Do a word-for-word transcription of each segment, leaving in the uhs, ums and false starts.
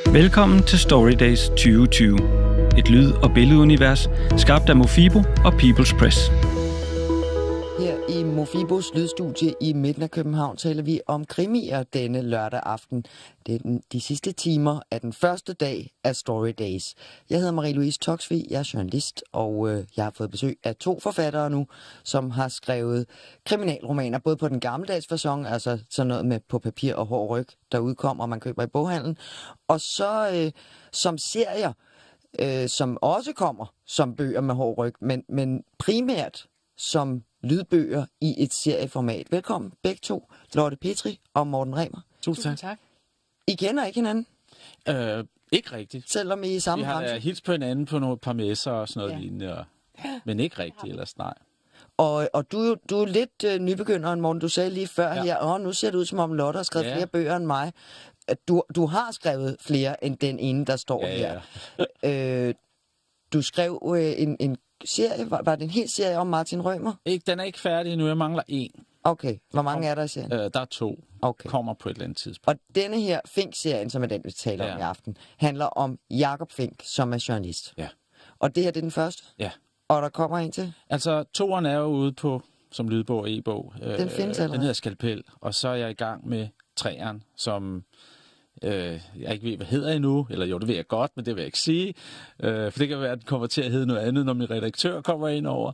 Velkommen til Storydays tyve tyve. Et lyd- og billedunivers skabt af Mofibo og People's Press. Her i Mofibos lydstudie i midten af København taler vi om krimier denne lørdag aften. Det er den, de sidste timer af den første dag af Story Days. Jeg hedder Marie-Louise Toksvig, jeg er journalist, og øh, jeg har fået besøg af to forfattere nu, som har skrevet kriminalromaner, både på den gammeldags facon, altså sådan noget med på papir og hård ryg, der udkommer, og man køber i boghandlen, og så øh, som serier, øh, som også kommer som bøger med hård ryg, men, men primært som lydbøger i et serieformat. Velkommen begge to, Lotte Petri og Morten Remer. Tusind tak. I kender ikke hinanden? Øh, ikke rigtigt. Selvom I er i samme branche? Vi har hilst på hinanden på nogle par messer og sådan noget ja. lignende, og, men ikke rigtigt ellers, nej. Og, og du, du er lidt øh, nybegynderen, Morten. Du sagde lige før ja. her, åh, nu ser det ud som om Lotte har skrevet ja. flere bøger end mig. Du, du har skrevet flere end den ene, der står ja, her. Ja. øh, du skrev øh, en, en serie, var, var det en hel serie om Martin Rømer? Ikke, den er ikke færdig endnu, jeg mangler en. Okay, hvor mange er der i serien? Øh, der er to. Okay. Kommer på et eller andet tidspunkt. Og denne her Fink-serien, som er den, vi taler ja. om i aften, handler om Jakob Fink, som er journalist. Ja. Og det her, det er den første? Ja. Og der kommer en til? Altså, toeren er jo ude på, som lydbog og e-bog. Den findes allerede? Den hedder Skalpel, og så er jeg i gang med treeren, som... Øh, jeg ikke ved, hvad hedder endnu, eller jo, det ved jeg godt, men det vil jeg ikke sige, øh, for det kan være, at den kommer til at hedde noget andet, når min redaktør kommer ind over.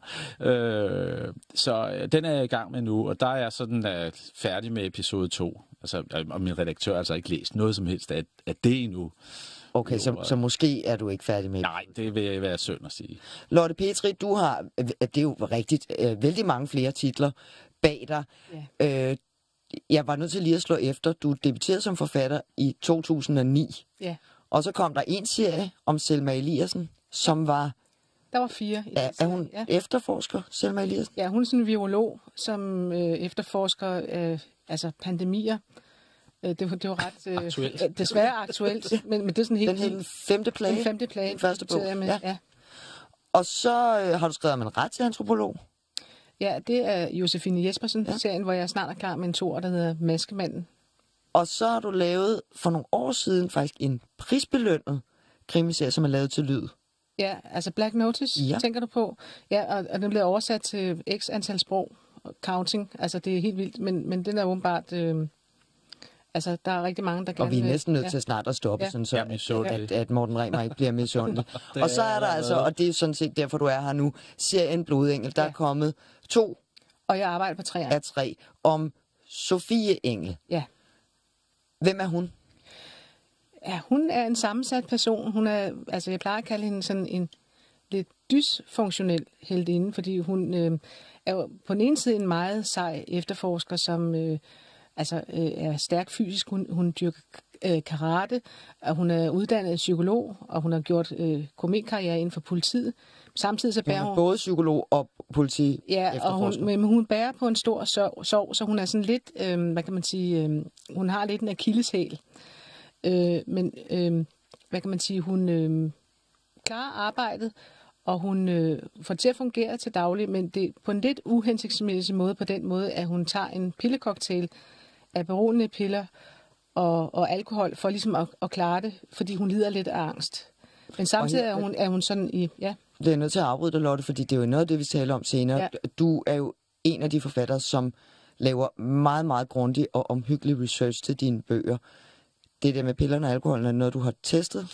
Øh, så øh, den er jeg i gang med nu, og der er jeg sådan øh, færdig med episode to. Altså, og min redaktør har altså ikke læst noget som helst af, af det endnu. Okay, jo, så, så måske er du ikke færdig med. Nej, det vil være synd at sige. Lotte Petri, du har, det er jo rigtigt, øh, vældig mange flere titler bag dig. Ja. Øh, Jeg var nødt til lige at slå efter. Du debuterede som forfatter i to tusind og ni. Ja. Og så kom der en serie om Selma Eliassen, som var... Der var fire. Er, er hun ja. efterforsker, Selma Eliassen? Ja, hun er sådan en virolog, som øh, efterforsker øh, altså pandemier. Øh, det, det var ret... Øh, aktuelt. Desværre aktuelt, men, men det er sådan helt... Den hed Den femte plage? Den femte plage. Den første bog. Med, ja. ja. Og så øh, har du skrevet om en retsantropolog. Ja, det er Josefine Jespersen-serien, ja. hvor jeg snart er klar med en toer, der hedder Maskemanden. Og så har du lavet for nogle år siden faktisk en prisbelønnet krimiserie, som er lavet til lyd. Ja, altså Black Notice, ja. tænker du på? Ja, og, og den bliver oversat til x antal sprog, counting, altså det er helt vildt, men, men den er åbenbart... Øh, altså, der er rigtig mange, der gerne... Og vi er næsten nødt ja. til snart at stoppe, ja. sådan så, ja, så at, at Morten Remer ikke bliver misundelig. Og så er der altså, og det er sådan set derfor, du er her nu, serien Blodengel. Der ja. er kommet to og jeg arbejder på tre af tre om Sofie Engel. Ja. Hvem er hun? Ja, hun er en sammensat person. Hun er, altså jeg plejer at kalde hende sådan en lidt dysfunktionel heldinde, fordi hun øh, er jo på den ene side en meget sej efterforsker, som øh, altså øh, er stærk fysisk. Hun, hun dyrker øh, karate, og hun er uddannet psykolog, og hun har gjort øh, komikarriere inden for politiet. Samtidig så bærer hun... hun både psykolog og politi Ja, og hun, men hun bærer på en stor sorg, sorg, så hun er sådan lidt, øh, hvad kan man sige, øh, hun har lidt en akilleshæl. Øh, men, øh, hvad kan man sige, hun øh, klarer arbejdet, og hun øh, får til at fungere til daglig, men det på en lidt uhensigtsmæssig måde, på den måde, at hun tager en pillecocktail af beroligende piller og, og alkohol, for ligesom at, at klare det, fordi hun lider lidt af angst. Men samtidig her, er, hun, er hun sådan i... ja. Det er nødt til at afbryde dig, Lotte, fordi det er jo noget af det, vi taler om senere. Ja. Du er jo en af de forfattere, som laver meget, meget grundig og omhyggelig research til dine bøger. Det der med pillerne og alkoholen er noget, du har testet?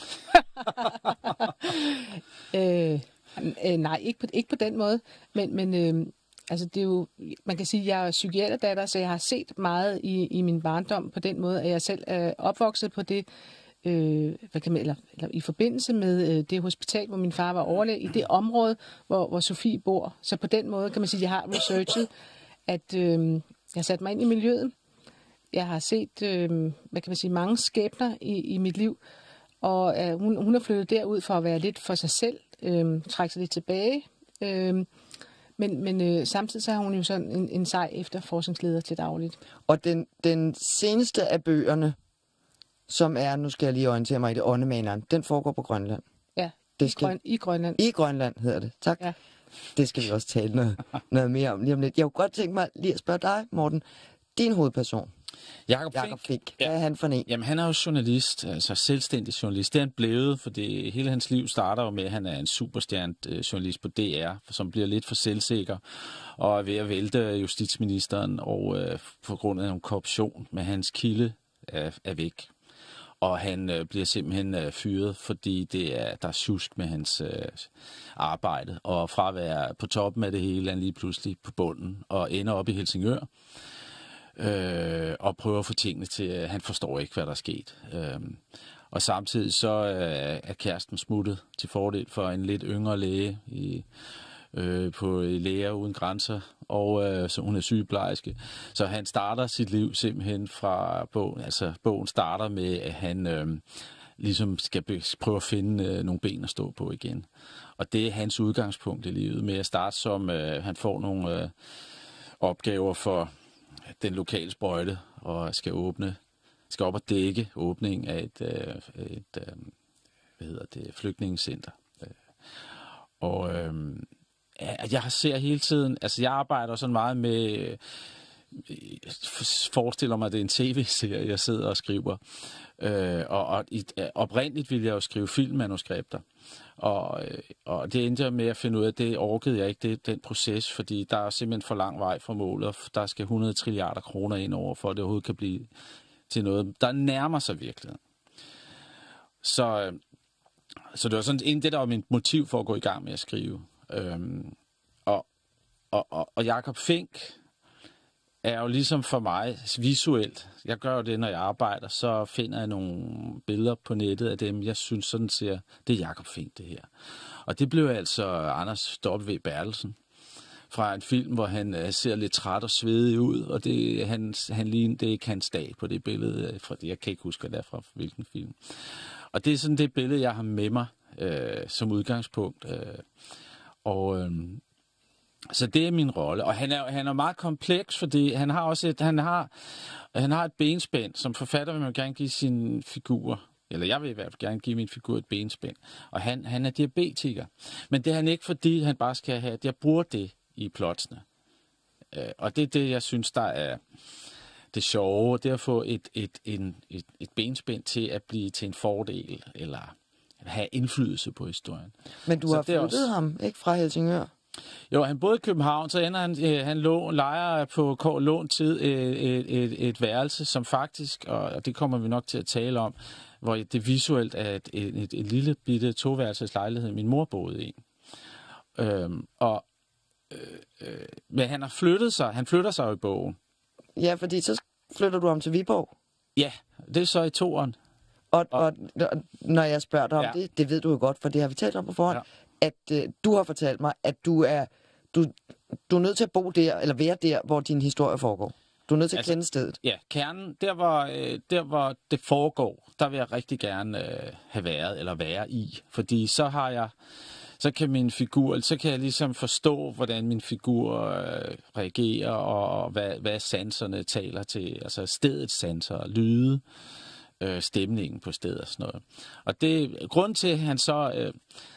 øh, øh, nej, ikke på, ikke på den måde. Men, men øh, altså det er jo, man kan sige, at jeg er psykiaterdatter, så jeg har set meget i, i min barndom på den måde, at jeg selv er opvokset på det, øh, hvad kan man, eller, eller i forbindelse med øh, det hospital, hvor min far var overlæge, i det område, hvor, hvor Sofie bor. Så på den måde kan man sige, at jeg har researchet, at øh, jeg har sat mig ind i miljøet. Jeg har set, øh, hvad kan man sige, mange skæbner i, i mit liv, og øh, hun, hun er flyttet derud for at være lidt for sig selv, øh, trække sig lidt tilbage. Øh, men men øh, samtidig så har hun jo sådan en, en sej efterforskningsleder til dagligt. Og den, den seneste af bøgerne, som er, nu skal jeg lige orientere mig i det, Åndemaneren, den foregår på Grønland. Ja, det i, skal... Grøn, i Grønland. I Grønland hedder det, tak. Ja. Det skal vi også tale noget, noget mere om lige om lidt. Jeg kunne godt tænke mig lige at spørge dig, Morten, din hovedperson. Jakob Jakob Fink. Fink. Hvad er han for en? Jamen, han er jo journalist, altså selvstændig journalist. Det er han blevet, for det, hele hans liv starter jo med, at han er en superstjernet øh, journalist på D R, som bliver lidt for selvsikker og er ved at vælte justitsministeren, og øh, på grund af en korruption med hans kilde er, er væk. Og han øh, bliver simpelthen øh, fyret, fordi det er, der er sjusk med hans øh, arbejde. Og fra at være på toppen af det hele, er han lige pludselig på bunden og ender op i Helsingør. Øh, og prøver at få tingene til, at han forstår ikke, hvad der er sket. Øh, og samtidig så øh, er kæresten smuttet til fordel for en lidt yngre læge i, øh, på Læger Uden Grænser, og øh, så hun er sygeplejerske. Så han starter sit liv simpelthen fra bogen. Altså bogen starter med, at han øh, ligesom skal prøve at finde øh, nogle ben at stå på igen. Og det er hans udgangspunkt i livet, med at starte som, øh, han får nogle øh, opgaver for den lokale sprøjte, og skal åbne, skal op og dække åbningen af et, øh, et øh, hvad hedder det, flygtningecenter. Og øh, jeg ser hele tiden, altså jeg arbejder sådan meget med, øh, forestiller mig, at det er en tv-serie, jeg sidder og skriver. Øh, og, og oprindeligt ville jeg jo skrive filmmanuskripter. Og, og det endte jeg med at finde ud af, at det orkede jeg ikke, det, den proces, fordi der er simpelthen for lang vej fra målet, og der skal hundrede trilliarder kroner ind over, for at det overhovedet kan blive til noget, der nærmer sig virkeligheden. Så, så det var sådan en det, der var mit motiv for at gå i gang med at skrive. Øhm, og, og, og, og Jakob Fink er jo ligesom for mig visuelt. Jeg gør jo det, når jeg arbejder, så finder jeg nogle billeder på nettet af dem, jeg synes sådan ser, det er Jakob Fink, det her. Og det blev altså Anders W. Bertelsen fra en film, hvor han uh, ser lidt træt og svedig ud, og det, han, han ligner, det er ikke hans dag på det billede, fra, jeg kan ikke huske, hvad det er fra hvilken film. Og det er sådan det billede, jeg har med mig øh, som udgangspunkt. Øh, og øh, så det er min rolle, og han er, han er meget kompleks, fordi han har også et, han har, han har et benspænd. Som forfatter vil man gerne give sin figur, eller jeg vil i hvert fald gerne give min figur et benspænd, og han, han er diabetiker. Men det er han ikke, fordi han bare skal have, at jeg bruger det i plotsene. Øh, og det er det, jeg synes, der er det sjove, det er at få et, et, en, et, et benspænd til at blive til en fordel, eller have indflydelse på historien. Men du så har flyttet også ham, ikke, fra Helsingør? Jo, han boede i København, så ender han, øh, han lå, lejer på lån tid et, et, et værelse, som faktisk, og det kommer vi nok til at tale om, hvor det visuelt er et, et, et, et lille bitte toværelses lejlighed, min mor boede i. Øhm, og, øh, øh, men han har flyttet sig, han flytter sig jo i bogen. Ja, fordi så flytter du ham til Viborg. Ja, det er så i toeren. Og, og, og når jeg spørger dig om ja. det, det ved du jo godt, for det har vi talt om på forhånd, ja. at øh, du har fortalt mig, at du er, du, du er nødt til at bo der, eller være der, hvor din historie foregår. Du er nødt til altså, at kende stedet. Ja, kernen, der hvor, øh, der hvor det foregår, der vil jeg rigtig gerne øh, have været, eller være i. Fordi så har jeg, så kan min figur, så kan jeg ligesom forstå, hvordan min figur øh, reagerer, og, og hvad, hvad sanserne taler til, altså stedets sanser, lyde, øh, stemningen på stedet og sådan noget. Og det grund til, at han så, øh,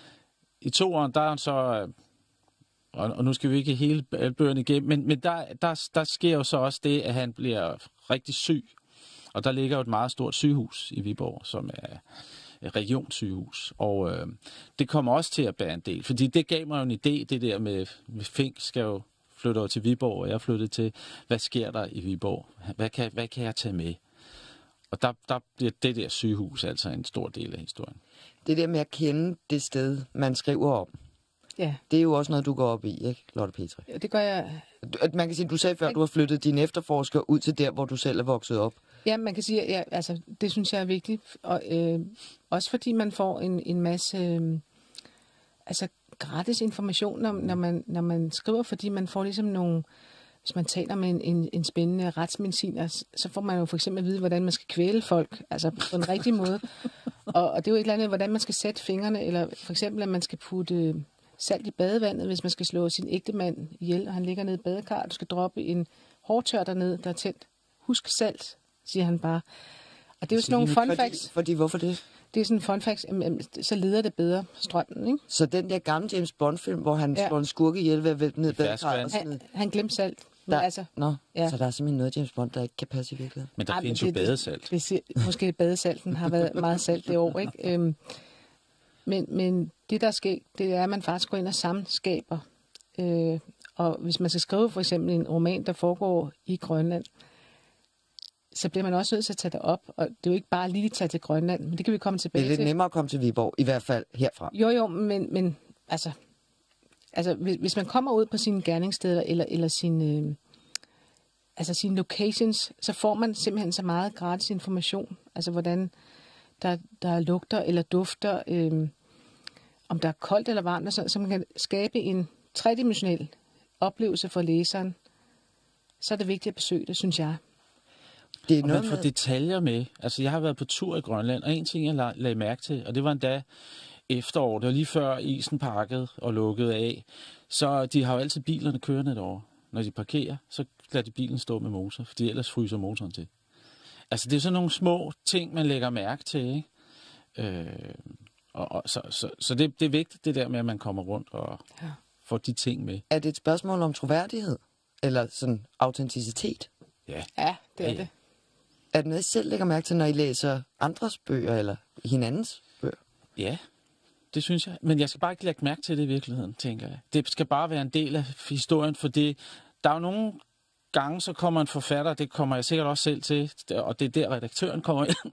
i toeren, der er han så, øh, og, og nu skal vi ikke hele bøgerne igennem, men, men der, der, der sker jo så også det, at han bliver rigtig syg. Og der ligger jo et meget stort sygehus i Viborg, som er et regionssygehus. Og øh, det kommer også til at bære en del, fordi det gav mig jo en idé, det der med, med Fink skal jo flytte over til Viborg, og jeg flyttede til, hvad sker der i Viborg? Hvad kan, hvad kan jeg tage med? Og der, der bliver det der sygehus altså en stor del af historien. Det der med at kende det sted, man skriver om, ja. det er jo også noget, du går op i, ikke, Lotte Petri? Ja, det gør jeg. Man kan sige, du sagde før, at du har flyttet dine efterforskere ud til der, hvor du selv er vokset op. Ja, man kan sige, at ja, altså, det synes jeg er vigtigt. Og, øh, også fordi man får en, en masse øh, altså, gratis information, når, når, man, når man skriver, fordi man får ligesom nogle... Hvis man taler med en, en, en spændende retsmediciner, så får man jo for eksempel at vide, hvordan man skal kvæle folk, altså på en rigtig måde. Og, og det er jo et eller andet, hvordan man skal sætte fingrene, eller for eksempel, at man skal putte salt i badevandet, hvis man skal slå sin ægtemand ihjel, og han ligger nede i badekar, du skal droppe en hårtør derned, der er tændt. Husk salt, siger han bare. Og det er jo sådan nogle fun facts. Fordi, fordi hvorfor det? Det er sådan en fun facts, så leder det bedre strømmen, ikke? Så den der gamle James Bond-film, hvor han ja. slår en skurke ihjel ved at vælte ned i badekar. Han, han glemte salt. Der, altså, nå, ja. Så der er simpelthen noget James Bond, der ikke kan passe i virkeligheden. Men der Ej, findes men jo det- badesalt. Det, det, måske badesalten har været meget salt det år, ikke? Øhm, men, men det, der sker, det er, at man faktisk går ind og samskaber. Øh, og hvis man skal skrive for eksempel en roman, der foregår i Grønland, så bliver man også nødt til at tage det op. Og det er jo ikke bare lige at tage til Grønland, men det kan vi komme Det tilbage er lidt til. nemmere at komme til Viborg, i hvert fald herfra. Jo, jo, men, men altså, altså hvis, hvis man kommer ud på sine gerningssteder eller, eller sine, øh, altså sine locations, så får man simpelthen så meget gratis information. Altså hvordan der, der lugter eller dufter, øh, om der er koldt eller varmt, og sådan, så man kan skabe en tredimensionel oplevelse for læseren. Så er det vigtigt at besøge det, synes jeg. Det er Og noget man får med, detaljer med. Altså, jeg har været på tur i Grønland, og en ting, jeg la- lagde mærke til, og det var endda efterår, det var lige før isen pakkede og lukkede af, så de har jo altid bilerne kørende derovre. Når de parkerer, så lader de bilen stå med motor, fordi ellers fryser motoren til. Altså, det er sådan nogle små ting, man lægger mærke til, ikke? Øh, og, og, så så, så det, det er vigtigt, det der med, at man kommer rundt og Ja. får de ting med. er det et spørgsmål om troværdighed? Eller sådan autenticitet? Ja, Ja, det er Ja, ja. det. Er det noget, I selv lægger mærke til, når I læser andres bøger, eller hinandens bøger? ja. Det synes jeg. Men jeg skal bare ikke lægge mærke til det i virkeligheden, tænker jeg. Det skal bare være en del af historien, for det, der er jo nogle gange, så kommer en forfatter, det kommer jeg sikkert også selv til, og det er der, redaktøren kommer ind.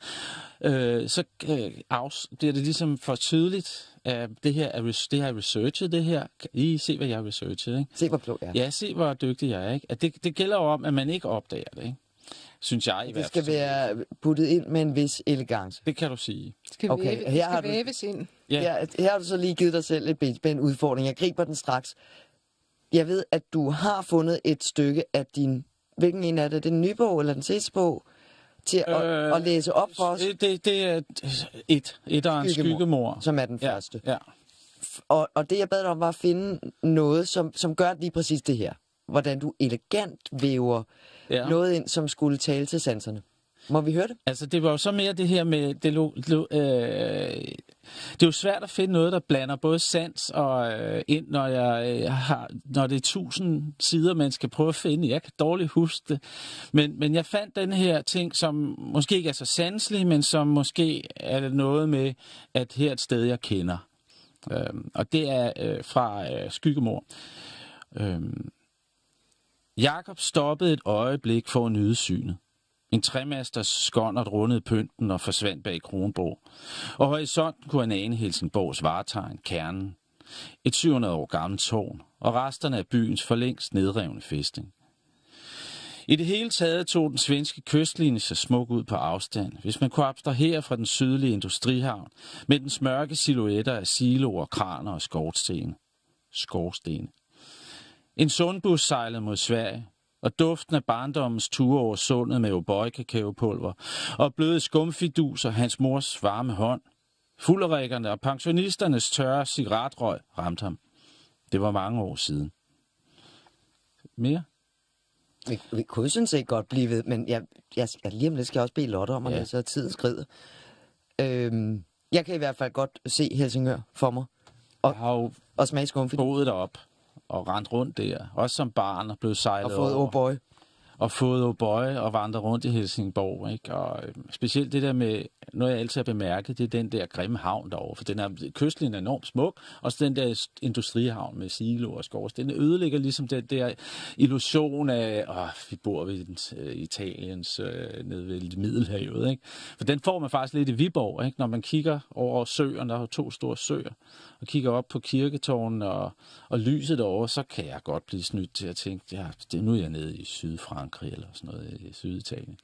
øh, så øh, afs, det er det ligesom for tydeligt, at det her er, det har jeg researchet, det her. Kan I se, hvad jeg har researchet, ikke? Se, hvor klog jeg er. Ja, se, hvor dygtig jeg er, ikke? At det, det gælder jo om, at man ikke opdager det, ikke? Synes jeg i Det hvert skal fald. være puttet ind med en vis elegance. Det kan du sige. Det skal, Okay, okay, væve, her det har skal du- væves ind. Ja. Ja. Her har du så lige givet dig selv et ben, en udfordring. Jeg griber den straks. Jeg ved, at du har fundet et stykke af din... Hvilken en er det? Den nye bog eller den sidste bog? Til at, Øh, at læse op for os, Det, det, det er et. Et og en Skyggemor. skyggemor. som er den Ja, første. ja. Og, og det, jeg bad dig om, var at finde noget, som, som gør lige præcis det her. Hvordan du elegant væver ja. ja. noget ind, som skulle tale til sanserne. Må vi høre det? Altså, det var jo så mere det her med... Det, lo, lo, øh, det er jo svært at finde noget, der blander både sans og øh, ind, når, jeg, øh, har, når det er tusind sider, man skal prøve at finde. Jeg kan dårligt huske det. Men, men jeg fandt den her ting, som måske ikke er så sanselig, men som måske er det noget med, at her er et sted, jeg kender. Øh, og det er øh, fra øh, Skyggemor. Øh, Jakob stoppede et øjeblik for at nyde synet. En tremasters skåndert rundede pynten og forsvandt bag Kronborg. Og horisonten kunne han ane Helsingborgs vartegn, kernen. Et syv hundrede år gammelt tårn og resterne af byens for længst nedrevne fæstning. I det hele taget tog den svenske kystlinje så smuk ud på afstand, hvis man kunne abstrahere fra den sydlige industrihavn med dens mørke silhuetter af siloer, kraner og skorstene. Skorstene. En sundbus sejlede mod Sverige, og duften af barndommens ture over sundet med O'boy-kakaopulver og bløde skumfidus og hans mors varme hånd. Fulderikkerne og pensionisternes tørre cigaretrøg ramte ham. Det var mange år siden. Mere? Vi, vi kunne sådan set godt blive ved, men jeg, jeg, jeg lige om lidt skal jeg også bede Lotte om, at Ja. ja. så tiden skrider. Øhm, jeg kan i hvert fald godt se Helsingør for mig, Jeg har jo og smage skumfidus, boet derop og rendt rundt der, også som barn og blevet sejlet og fået over. oh boy. Og fået O'boy og vandret rundt i Helsingborg, ikke? Og øh, specielt det der med, noget jeg altid har bemærket, det er den der grimme havn derovre, for den er, kystlinjen er enormt smuk, og så den der industrihavn med silo og skov, den ødelægger ligesom den der illusion af, åh, vi bor ved den, øh, Italiens, øh, nede ved Middelhavet, ikke? For den får man faktisk lidt i Viborg, ikke? Når man kigger over søerne, der er jo to store søer, og kigger op på kirketårnen og, og lyset derovre, så kan jeg godt blive snydt til at tænke, ja, det, nu er jeg nede i Sydfrankrig eller sådan noget i Syditalien.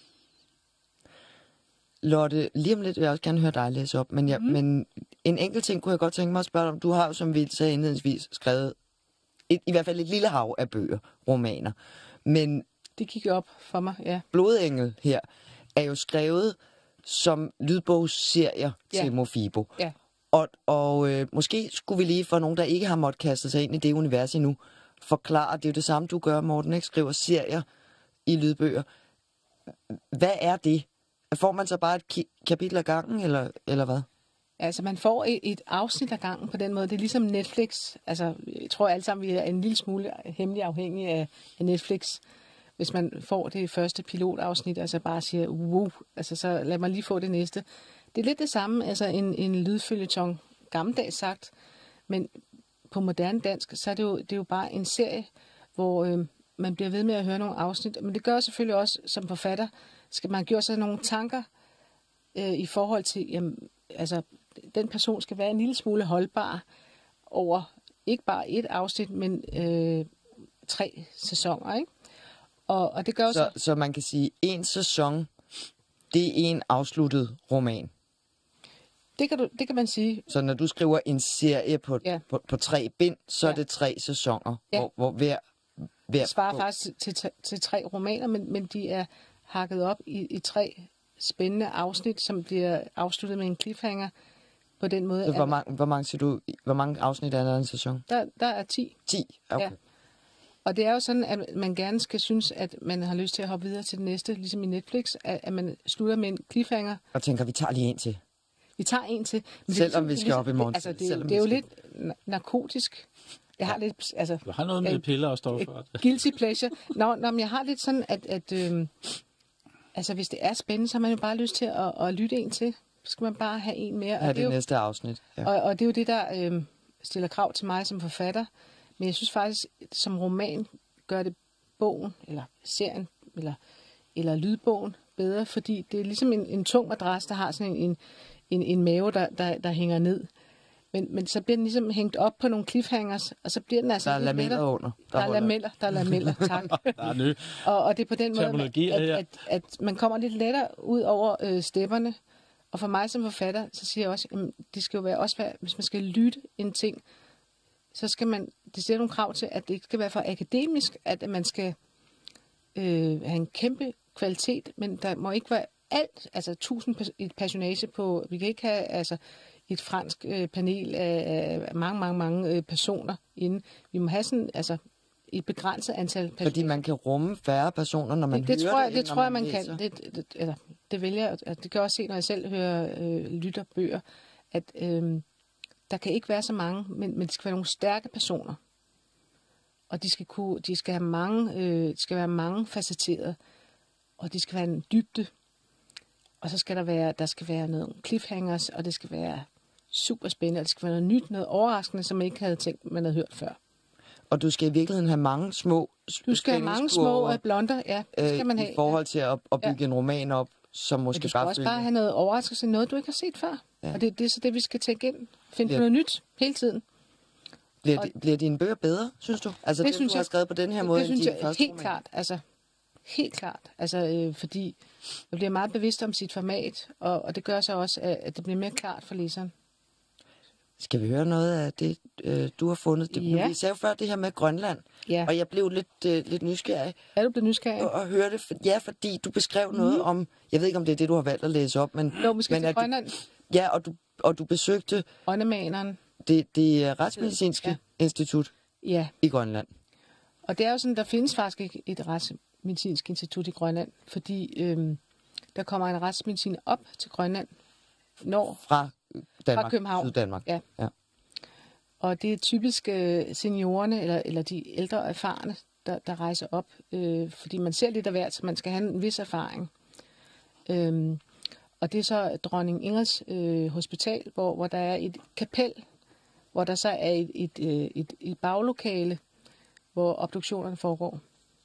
Lotte, lige om lidt vil jeg også gerne høre dig læse op, men, jeg, mm. men en enkelt ting kunne jeg godt tænke mig at spørge dig om. Du har jo, som vi sagde indledningsvis, skrevet et, i hvert fald et lille hav af bøger, romaner. Men Det gik op for mig, ja. Blodengel her er jo skrevet som lydbogsserier Ja. til Mofibo. Ja. Og, og øh, måske skulle vi lige for nogen, der ikke har måttet kaste sig ind i det univers endnu, forklare, det er jo det samme, du gør, Morten, ikke? Skriver serier i lydbøger. Hvad er det? Får man så bare et ki- kapitel ad gangen, eller, eller hvad? Altså, man får et, et afsnit ad gangen på den måde. Det er ligesom Netflix. Altså, jeg tror alle sammen, vi er en lille smule hemmelig afhængige af, af Netflix. Hvis man får det første pilotafsnit, altså bare siger, wow, altså så lad mig lige få det næste. Det er lidt det samme, altså en, en lydfølgetong, gammeldags sagt, men på moderne dansk, så er det jo, det er jo bare en serie, hvor øh, man bliver ved med at høre nogle afsnit. Men det gør selvfølgelig også, som forfatter, skal man gøre sig nogle tanker øh, i forhold til, jamen, altså, den person skal være en lille smule holdbar over ikke bare et afsnit, men øh, tre sæsoner, ikke? Og, og det gør så, så... Så man kan sige, en sæson, det er en afsluttet roman. Det kan, du, det kan man sige. Så når du skriver en serie på, ja. på, på tre bind, så ja. er det tre sæsoner, ja. hvor, hvor hver... hver det svarer faktisk til, til, til tre romaner, men, men de er hakket op i, i tre spændende afsnit, som bliver afsluttet med en cliffhanger på den måde. Så hvor, mange, hvor, mange, siger du, hvor mange afsnit er der i en sæson? Der, der er ti. ti? Okay. Ja. Og det er jo sådan, at man gerne skal synes, at man har lyst til at hoppe videre til det næste, ligesom i Netflix, at, at man slutter med en cliffhanger. Og tænker, vi tager lige en til. Vi tager en til. Men Selvom det, vi skal ligesom, op i morgen. Altså, det, det er jo lidt narkotisk. Jeg har lidt, altså... Du har noget med uh, piller og stoffer. Guilty pleasure. Nå, nå, men jeg har lidt sådan, at... at øh, altså, hvis det er spændende, så har man jo bare lyst til at, at lytte en til. Så skal man bare have en mere. Ja, det, det er jo, næste afsnit. Ja. Og, og det er jo det, der øh, stiller krav til mig som forfatter. Men jeg synes faktisk, som roman gør det bogen, eller serien, eller, eller lydbogen bedre, fordi det er ligesom en, en tung madras, der har sådan en, en, en mave, der, der, der hænger ned. Men, men så bliver den ligesom hængt op på nogle cliffhangers, og så bliver den altså... Der er lameller under. Der, der er lameller, der er lameller, tak. Der er ny. Og, og det er på den måde, at, at, at, at man kommer lidt lettere ud over øh, stepperne. Og for mig som forfatter, så siger jeg også, at det skal jo være, også være, hvis man skal lytte en ting, så skal man, det stiller nogle krav til, at det ikke skal være for akademisk, at man skal øh, have en kæmpe kvalitet, men der må ikke være alt, altså tusind et personage på, vi kan ikke have altså et fransk øh, panel af, af mange, mange, mange øh, personer inde. Vi må have sådan, altså et begrænset antal personer. Fordi man kan rumme færre personer, når man det, det hører tror jeg, det, det, tror jeg, man, man kan. Det, det, eller, det vælger jeg, altså, det kan jeg også se, når jeg selv hører øh, lytter bøger, at øh, der kan ikke være så mange, men, men det skal være nogle stærke personer. Og de skal, kunne, de skal, have mange, øh, de skal være mange facetterede, og de skal være en dybde. Og så skal der være, der skal være nogle cliffhangers, og det skal være super spændende, og det skal være noget nyt, noget overraskende, som man ikke havde tænkt, man havde hørt før. Og du skal i virkeligheden have mange små Du skal have mange små øh, blonder, ja, det skal man have. I forhold til at, at bygge ja. en roman op, som måske du skal bare også følge. bare have noget overraskelse, noget du ikke har set før. Ja. Og det, det er så det, vi skal tænke ind. Finde ja. noget nyt hele tiden. Bliver, og, de, bliver dine bøger bedre, synes du? Altså det, det synes du har skrevet på den her måde, det, det end synes din jeg helt roman. klart. Altså, helt klart. Altså, øh, fordi jeg bliver meget bevidst om sit format, og, og det gør så også, at det bliver mere klart for læseren. Skal vi høre noget af det, øh, du har fundet? Det, ja. Vi sagde jo før det her med Grønland, ja. og jeg blev lidt, øh, lidt nysgerrig. Er du blevet nysgerrig? Og, og høre det, for, ja, fordi du beskrev mm. noget om, jeg ved ikke om det er det, du har valgt at læse op, men... Nå, måske men til Grønland. Du, ja, og du, og du besøgte... Grønnemaneren. Det, det retsmedicinske ja. institut ja. i Grønland. Og det er jo sådan, der findes faktisk ikke et retsmedicinsk institut i Grønland, fordi øhm, der kommer en retsmedicin op til Grønland, når... Fra Danmark, fra København. Syddanmark. Ja. ja. Og det er typisk øh, seniorerne, eller, eller de ældre erfarne, der, der rejser op, øh, fordi man ser lidt af hvert, så man skal have en vis erfaring. Øhm, og det er så Dronning Ingrids øh, Hospital, hvor, hvor der er et kapel, hvor der så er et, et, et, et, et baglokale, hvor obduktionerne foregår.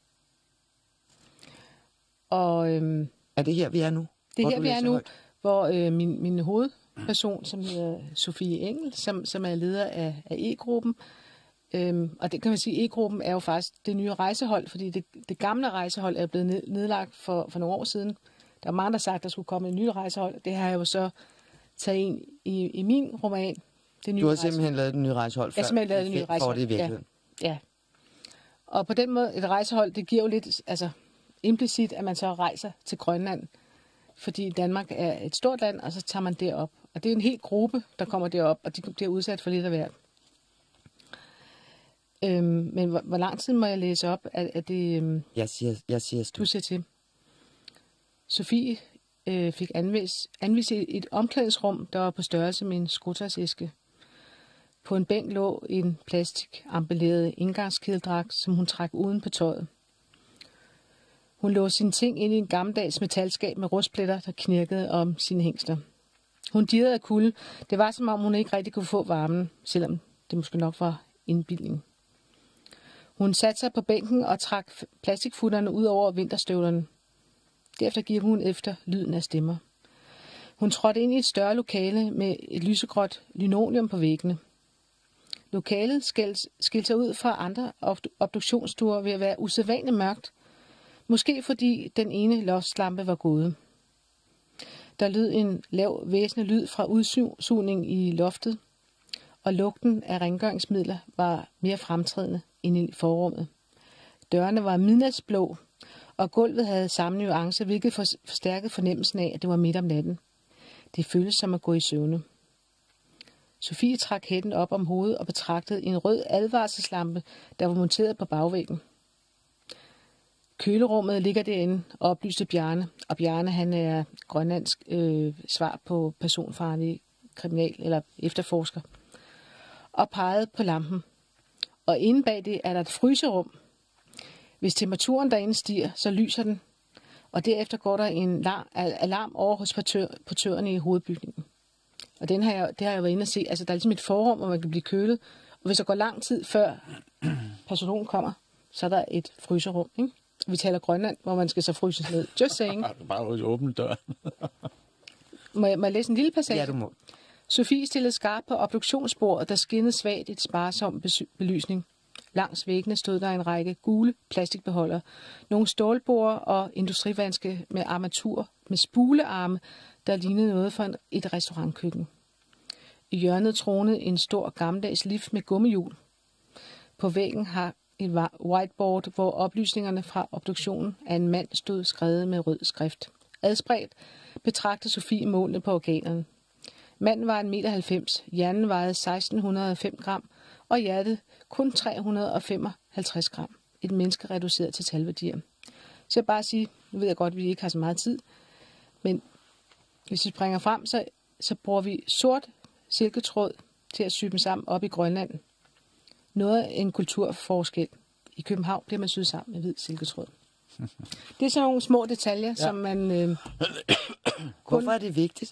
Og, øhm, er det her, vi er nu? Det er her, vi er nu, højt? hvor øh, min, min hovedperson, som hedder Sofie Engel, som, som er leder af, af E-gruppen, øhm, og det kan man sige, E-gruppen er jo faktisk det nye rejsehold, fordi det, det gamle rejsehold er blevet nedlagt for, for nogle år siden. Der er mange, der har sagt, at der skulle komme et nyt rejsehold. Det har jeg jo så taget ind i, i min roman. Det nye du har rejsehold. simpelthen lavet det nye rejsehold før? Jeg har simpelthen lavet det nye rejsehold, det i virkeligheden. Ja. ja. Og på den måde, et rejsehold, det giver jo lidt, altså implicit, at man så rejser til Grønland, fordi Danmark er et stort land, og så tager man derop. Og det er en hel gruppe, der kommer derop, og de bliver udsat for lidt af hvert. Øhm, men hvor, hvor lang tid må jeg læse op? Er, er det, øhm, jeg siger, jeg siger du siger til. Sofie øh, fik anvist, anvist et, et omklædningsrum, der var på størrelse med en skotøjsæske. På en bænk lå en plastik-ambelleret indgangskædedragt, som hun trak uden på tøjet. Hun lå sine ting ind i en gammeldags metalskab med rustpletter, der knirkede om sine hængsler. Hun dirrede af kulde. Det var, som om hun ikke rigtig kunne få varmen, selvom det måske nok var indbildning. Hun satte sig på bænken og trak plastikfutterne ud over vinterstøvlerne. Derefter gik hun efter lyden af stemmer. Hun trådte ind i et større lokale med et lysegråt linoleum på væggene. Lokalet skilte sig ud fra andre obduktionsstuer ved at være usædvanligt mørkt, måske fordi den ene loftslampe var gået. Der lød en lav væsende lyd fra udsugning i loftet, og lugten af rengøringsmidler var mere fremtrædende end i forrummet. Dørene var midnatsblå, og gulvet havde samme nuance, hvilket forstærkede fornemmelsen af, at det var midt om natten. Det føltes som at gå i søvne. Sofie trak hætten op om hovedet og betragtede en rød advarselslampe, der var monteret på bagvæggen. Kølerummet ligger derinde, oplyste Bjarne, og Bjarne han er grønlandsk øh, svar på personfarlig kriminal eller efterforsker, og pegede på lampen. Og inde bag det er der et fryserum. Hvis temperaturen derinde stiger, så lyser den, og derefter går der en alarm over hos portørerne i hovedbygningen. Og den har jeg, det har jeg været inde og se. Altså, der er ligesom et forrum, hvor man kan blive kølet. Og hvis der går lang tid før personen kommer, så er der et fryserum, ikke? Vi taler Grønland, hvor man skal så fryses ned. Just saying. Bare åbne døren. må, jeg, må jeg læse en lille passage? Ja, du må. Sofie stillede skarpt på obduktionsbordet, der skinnede svagt i et sparsom belysning. Langs væggene stod der en række gule plastikbeholdere, nogle stålborer og industrivanske med armatur med spulearme, der lignede noget fra et restaurantkøkken. I hjørnet tronede en stor gammeldags lift med gummihjul. På væggen har et whiteboard, hvor oplysningerne fra obduktionen af en mand stod skrevet med rød skrift. Adspredt betragtede Sofie målene på organerne. Manden var en meter halvfems, hjernen vejede seksten hundrede og fem gram, og hjertet kun tre hundrede og femoghalvtreds gram. Et menneske reduceret til talværdier. Så jeg bare sige, nu ved jeg godt, at vi ikke har så meget tid, men hvis vi springer frem, så, så bruger vi sort silketråd til at sy dem sammen op i Grønland. Noget af en kulturforskel. I København bliver man syet sammen med hvid silketråd. Det er sådan nogle små detaljer, ja. som man... Øh, kun... Hvorfor er det vigtigt?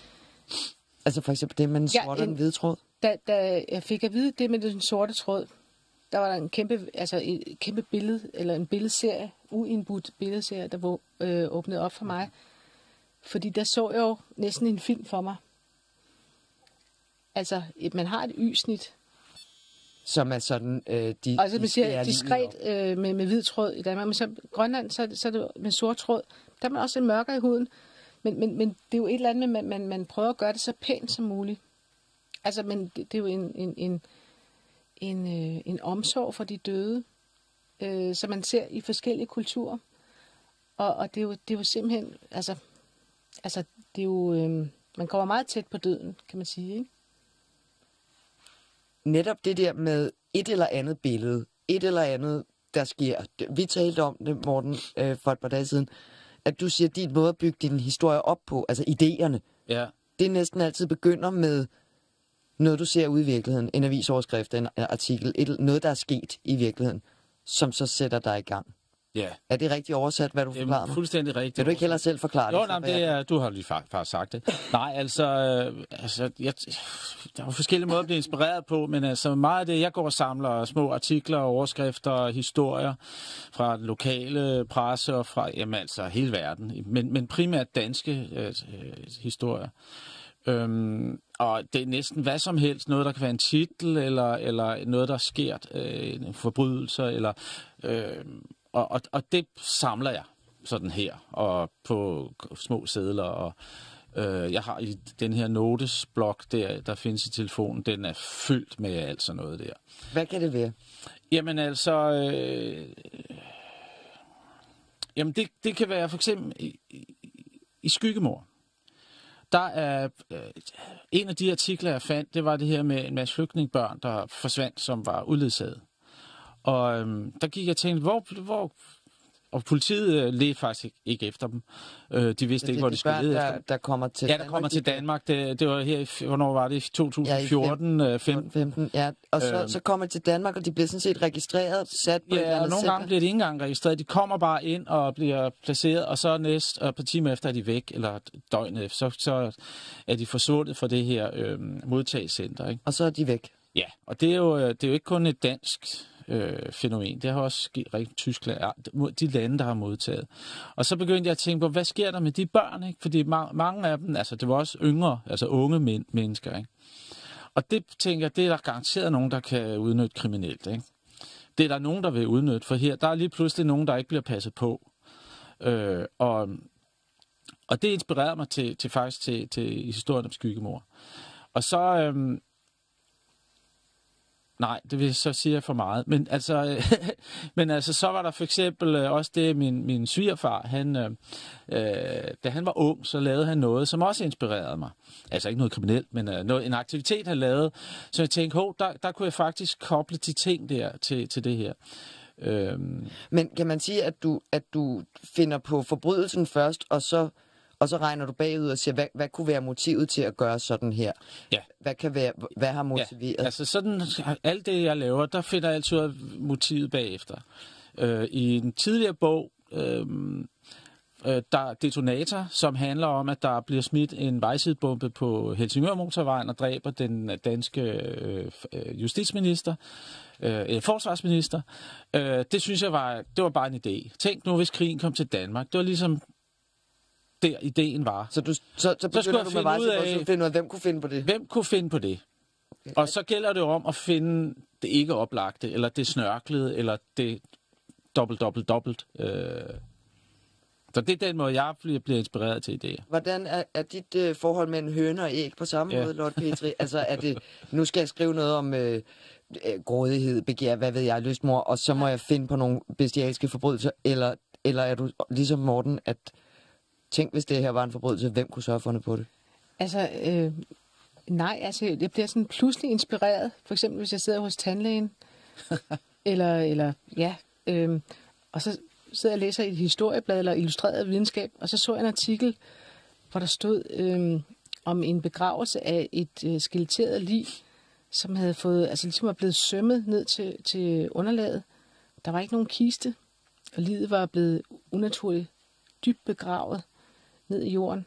Altså for eksempel det med den sorte ja, og den hvide tråd? Da, da jeg fik at vide det med den sorte tråd, der var der en kæmpe, altså et kæmpe billede, eller en billedserie, uindbudt billedserie, der var, øh, åbnede op for mig. Fordi der så jeg jo næsten en film for mig. Altså, man har et y-snit. Som er sådan... Øh, de, altså, man siger diskret øh, med, med hvid tråd i Danmark. Men så Grønland, så, så er det med sort tråd. Der er man også lidt mørkere i huden. Men, men, men det er jo et eller andet med, at man, man prøver at gøre det så pænt som muligt. Altså, men det, det er jo en, en, en, en, øh, en omsorg for de døde, øh, som man ser i forskellige kulturer. Og, og det, er jo, det er jo simpelthen... Altså, altså det er jo... Øh, man kommer meget tæt på døden, kan man sige, ikke? Netop det der med et eller andet billede, et eller andet, der sker. Vi talte om det, Morten, øh, for et par dage siden, at du siger, at din måde at bygge din historie op på, altså idéerne, ja. det næsten altid begynder med noget, du ser ude i virkeligheden, en avisoverskrift, en artikel, et, noget, der er sket i virkeligheden, som så sætter dig i gang. Ja. Er det rigtigt oversat, hvad du forklarer mig? Fuldstændig rigtigt. Vil du ikke heller selv forklare det? Jo, nej, det er, du har lige faktisk sagt det. Nej, altså, øh, altså jeg, der er jo forskellige måder at blive inspireret på, men altså meget af det, jeg går og samler små artikler, overskrifter, historier fra den lokale presse og fra, jamen altså, hele verden, men, men primært danske øh, historier. Øhm, og det er næsten hvad som helst, noget der kan være en titel, eller, eller noget der sker, øh, en forbrydelse, eller... Øh, Og, og, og det samler jeg sådan her, og på små sedler, og øh, jeg har i den her notesblok, der, der findes i telefonen, den er fyldt med alt sådan noget der. Hvad kan det være? Jamen altså, øh, jamen det, det kan være for eksempel i, i, i Skyggemord. Der er øh, en af de artikler, jeg fandt, det var det her med en masse flygtningebørn, der forsvandt, som var uledsaget. Og øhm, der gik jeg og tænkte, hvor, hvor, og politiet øh, ledte faktisk ikke, ikke efter dem. Øh, de vidste det, ikke, hvor de de skulle børn, lede der, efter dem. der kommer til Ja, der Danmark, kommer til Danmark. Det, det var her, i, hvornår var det? I to tusind og fjorten, ja, i femten. femten, ja. Og så, Øhm. så kommer de til Danmark, og de bliver sådan set registreret, sat på et eller Ja, og andet nogle center. gange bliver de ikke engang registreret. De kommer bare ind og bliver placeret, og så næst og på timer efter er de væk, eller døgnet efter, så, så er de forsvundet fra det her øh, modtagscenter. Ikke? Og så er de væk. Ja, og det er jo, det er jo ikke kun et dansk øh, fænomen. Det har også sket rigtig Tyskland, de lande, der har modtaget. Og så begyndte jeg at tænke på, hvad sker der med de børn? Ikke? Fordi ma- mange af dem, altså det var også yngre, altså unge men- mennesker. Ikke? Og det tænker jeg, det er der garanteret nogen, der kan udnytte kriminelt. Ikke? Det er der nogen, der vil udnytte, for her der er lige pludselig nogen, der ikke bliver passet på. Øh, og, og det inspirerede mig til, til faktisk til, til historien om skyggemor. Og så... Øh, Nej, det vil jeg så sige for meget. Men altså, men altså, så var der for eksempel også det, min, min svigerfar, han, øh, da han var ung, så lavede han noget, som også inspirerede mig. Altså ikke noget kriminelt, men øh, noget, en aktivitet, han lavede. Så jeg tænkte, hov, der, der kunne jeg faktisk koble de ting der til, til det her. Øhm. Men kan man sige, at du, at du finder på forbrydelsen først, og så... Og så regner du bagud og siger, hvad, hvad kunne være motivet til at gøre sådan her? Ja. Hvad, kan være, hvad har motiveret? Ja, altså sådan, alt det, jeg laver, der finder jeg altid ud af motivet bagefter. Øh, I en tidligere bog, øh, øh, der er Detonator, som handler om, at der bliver smidt en vejsidebombe på Helsingør-motorvejen og dræber den danske øh, justitsminister, øh, forsvarsminister. Øh, det synes jeg var, det var bare en idé. Tænk nu, hvis krigen kom til Danmark. Det var ligesom... der ideen var. Så, du, så, så begynder så du med vejsidebombe, så finder ud, hvem kunne finde på det? Hvem kunne finde på det? Okay. Og så gælder det jo om at finde det ikke oplagte, eller det snørklede, eller det dobbelt, dobbelt, dobbelt. Øh. Så det er den måde, jeg bliver, bliver inspireret til idéer. Hvordan er, er dit øh, forhold mellem høne og æg på samme ja. måde, Lotte Petri? Altså, er det, nu skal jeg skrive noget om øh, grådighed, begær, hvad ved jeg, lystmor, og så må jeg finde på nogle bestialske forbrydelser, eller, eller er du ligesom Morten, at tænk, hvis det her var en forbrydelse, hvem kunne så have fundet på det? Altså, øh, nej, altså, jeg bliver sådan pludselig inspireret. For eksempel, hvis jeg sidder hos tandlægen, eller, eller, ja, øh, og så sidder jeg og læser et historieblad, eller illustreret videnskab, og så så jeg en artikel, hvor der stod øh, om en begravelse af et øh, skeletteret lig, som havde fået, altså ligesom var blevet sømmet ned til, til underlaget. Der var ikke nogen kiste, og liget var blevet unaturligt dybt begravet ned i jorden,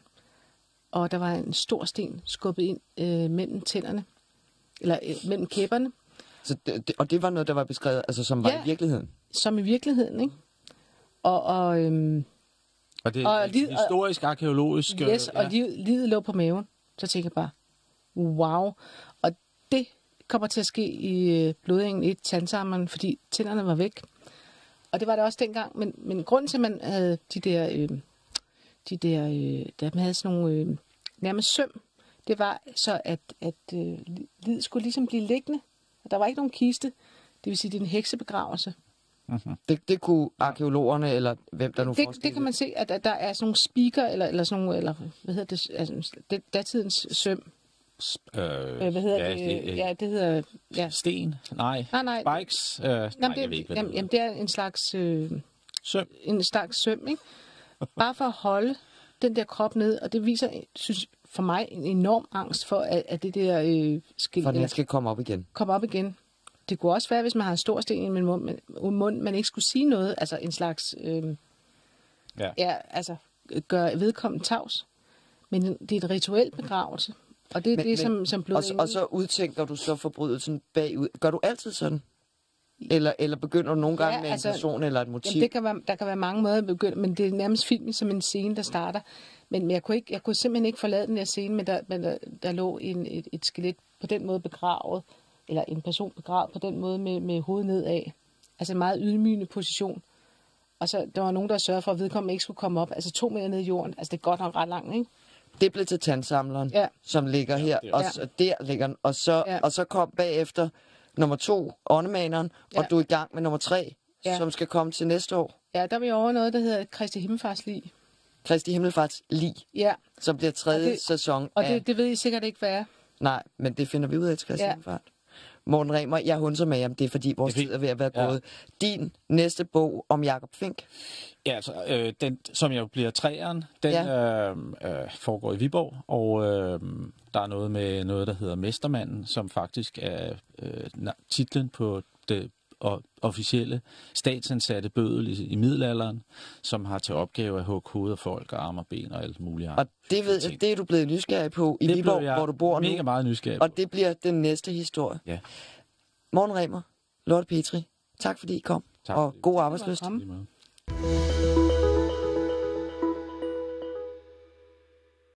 og der var en stor sten skubbet ind øh, mellem tænderne, eller øh, mellem kæberne. Så det, det, og det var noget, der var beskrevet, altså som var ja, i virkeligheden? Som i virkeligheden, ikke? Og, og, øhm, og det er og liv, historisk, arkeologisk... Yes, ja. Og livet, livet lå på maven. Så tænker jeg bare, wow. Og det kommer til at ske i øh, blodingen i tandsammeren, fordi tænderne var væk. Og det var det også dengang, men, men grunden til, at man havde de der... Øh, de der, øh, der man havde sådan nogle øh, nærmest søm, det var så, at, at øh, livet skulle ligesom blive liggende. Og der var ikke nogen kiste. Det vil sige, det er en heksebegravelse. Mm-hmm. Det, det kunne arkeologerne, eller hvem der nu det, det kan man se, at, at der er sådan nogle spiker, eller, eller sådan nogle, eller hvad hedder det, altså, det datidens søm. Øh, hvad hedder ja, det? det? Ja, det hedder... Ja. Sten? Nej. Nej, nej. Spikes? Øh, jamen, nej, det, jeg ved ikke, hvad jamen, det jamen, det er en slags... Øh, søm. En slags søm, ikke? Bare for at holde den der krop ned, og det viser, synes, for mig en enorm angst for, at, at det der øh, skal... For den skal komme op igen. Komme op igen. Det kunne også være, hvis man har en stor sten i min mund, men, mund, man ikke skulle sige noget, altså en slags... Øh, ja. ja, altså gøre vedkommende tavs. Men det er et rituelt begravelse, og det er men, det, men, som, som blod... Og, og så udtænker du så forbrydelsen bagud. Gør du altid sådan? Eller, eller begynder du nogle gange ja, med altså, en person eller et motiv? Jamen, det kan være, der kan være mange måder at begynde, men det er nærmest filmet som en scene, der starter. Men, men jeg, kunne ikke, jeg kunne simpelthen ikke forlade den her scene, men der, men der, der lå en, et, et skelet på den måde begravet, eller en person begravet på den måde med, med hovedet nedad. Altså en meget ydmygende position. Og så der var nogen, der sørgede for, at vedkommende ikke skulle komme op. Altså to meter ned i jorden. Altså det er godt nok ret langt, ikke? Det blev til tandsamleren, ja. Som ligger her, ja, og så, der ligger den. Og så, ja. og så kom bagefter nummer to, åndemaneren, ja. Og du er i gang med nummer tre, ja. Som skal komme til næste år. Ja, der er vi over noget, der hedder Kristi Himmelfarts lig. Kristi Himmelfarts lig, ja. Som bliver tredje og det, sæson og af... det, det ved I sikkert ikke, hvad er. Nej, men det finder vi ud af til Kristi ja. Himmelfart. Morten Remer, jeg hunser med ham, det er fordi vores tid er ved at være ja. gået. Din næste bog om Jakob Fink? Ja, altså, øh, den, som jo bliver træeren, den ja. øh, øh, foregår i Viborg, og øh, der er noget med noget, der hedder Mestermanden, som faktisk er øh, titlen på det og officielle statsansatte bødel i, i middelalderen, som har til opgave at hugge hovedet af folk og arme og ben og alt muligt andet. Og det, ved, det er du blevet nysgerrig på i det Viborg, hvor du bor nu. Mega meget nysgerrig på. Og det bliver den næste historie. Ja. Morten Remer, Lotte Petri, tak fordi I kom, tak, og god arbejdslyst.